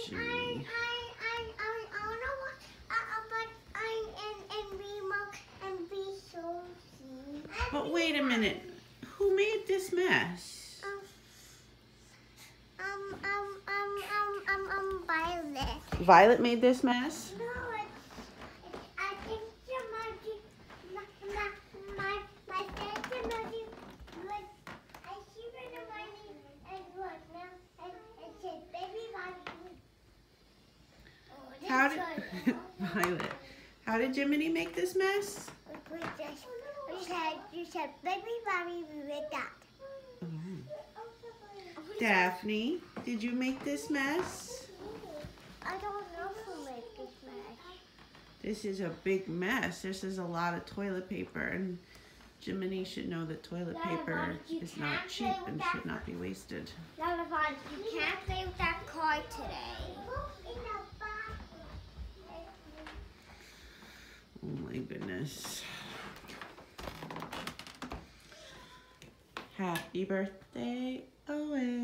Jiminey. But wait a minute. Who made this mess? Violet. Violet made this mess? No, I think my friend Jiminey was, she ran the money and look now, and said, baby Violet. Violet, how did Jiminey make this mess? You said, baby Bobby, we with that. Oh. Daphne, did you make this mess? I don't know who made this mess. This is a big mess. This is a lot of toilet paper, and Jiminey should know that toilet paper is not cheap and should not be wasted. Lullaby, you can't play with that car today. Oh my goodness. Happy birthday, Owen.